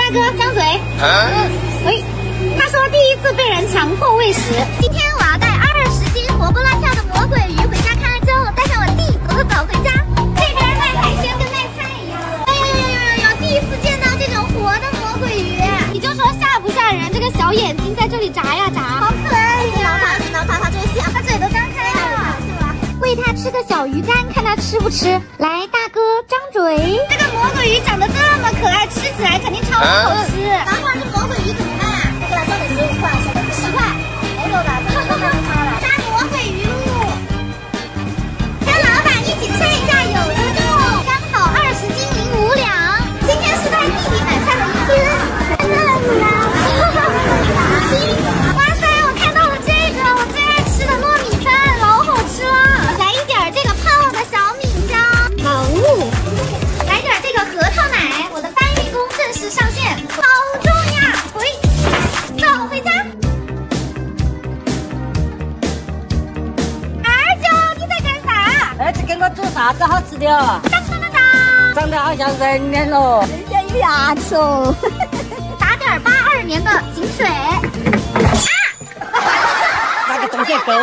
大哥，张嘴。喂，他说第一次被人强迫喂食。今天我要带20斤活蹦乱跳的魔鬼鱼回家看看，之后带上我弟走回家。这边卖海鲜跟卖菜一样。哎呦，第一次见到这种活的魔鬼鱼，你就说吓不吓人？这个小眼睛在这里眨呀眨，好可爱呀！挠它这个香，它嘴都张开了。喂它吃个小鱼干，看它吃不吃。来，大哥张嘴。这个魔鬼鱼长得这么可爱，吃起来肯定超好吃。等会儿这魔鬼鱼怎么办啊？这个到底15块，10块，没有的，这个都差了。杀魔鬼鱼喽！跟老板一起称一下有的重，刚好20斤05两。今天是带弟弟买菜的一天，真的吗？哇塞，我看到了这个，我最爱吃的糯米饭，老好吃了。来一点这个泡的小米椒，好物。来点这个核桃奶，我的搬运工正式上线，好重呀！走回家。儿子，你在干啥？ 儿子给我煮啥子好吃的哦？长得好像人脸喽，人家有牙齿哦。 打点82年的井水。 那个东西够。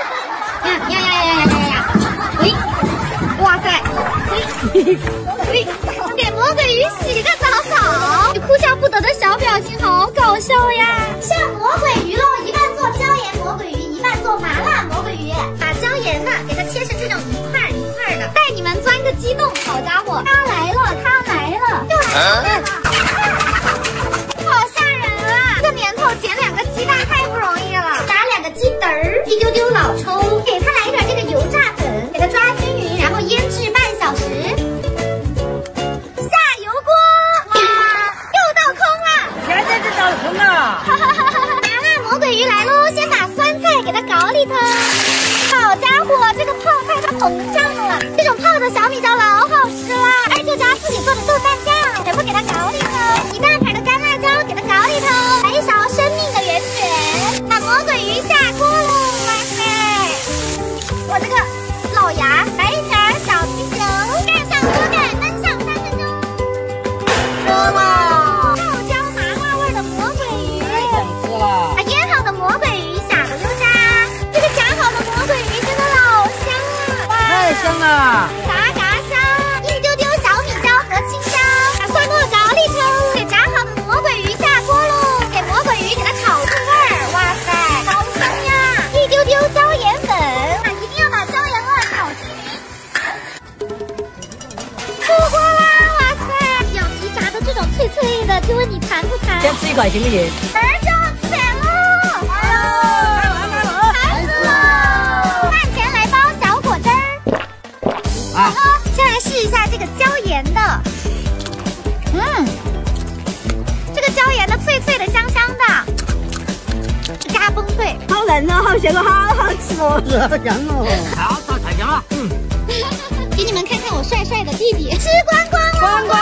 呀！喂，哇塞！喂，给魔鬼鱼洗个澡，哭笑不得的小表情好搞笑呀！上魔鬼鱼喽，一半做椒盐魔鬼鱼，一半做麻辣魔鬼鱼。把椒盐呢，给它切成这种一块一块的，带你们钻个激动。好家伙，它来了，又来了！好吓人啊！这年头捡2个鸡蛋太不容易了，打2个鸡嘚儿，一丢丢老抽，给它来一点这个油炸粉，给它抓均匀，然后腌制半小时。下油锅，哇，又倒空了！ 现在就倒空了。 麻辣魔鬼鱼来喽，先把酸菜给它搞里头。好家伙，这个泡菜它膨胀了，这种泡的小米椒老好吃了。二舅家自己做的豆瓣酱，全部给它搞里头。一大盘的干辣椒给它搞里头，来一勺生命的源泉，把魔鬼鱼下锅喽！哇塞，我这个老牙来一瓶小啤酒，盖上锅盖，焖上3分钟。 吃了。 爆椒麻辣味的魔鬼鱼， 太想吃了。 把腌好的魔鬼鱼下个油炸，这个炸好的魔鬼鱼真的老香了，哇， 太香了。 炸香，一丢丢小米椒和青椒，把蒜末搞里头，给炸好的魔鬼鱼下锅喽，给魔鬼鱼给它炒入味儿，哇塞，好香呀！一丢丢椒盐粉，一定要把椒盐味炒均匀。出锅啦，哇塞，表皮炸的这种脆脆的，就问你馋不馋？ 先吃一块行不行？ 儿子惨了，馋死了！饭前来包小果汁儿。好，先来试一下这个椒盐的，这个椒盐的脆脆的、香香的，嘎嘣脆， 好嫩哦，好香哦，好好吃哦，好香哦，太好吃了，太香了。 给你们看看我帅帅的弟弟，吃光光了， 光光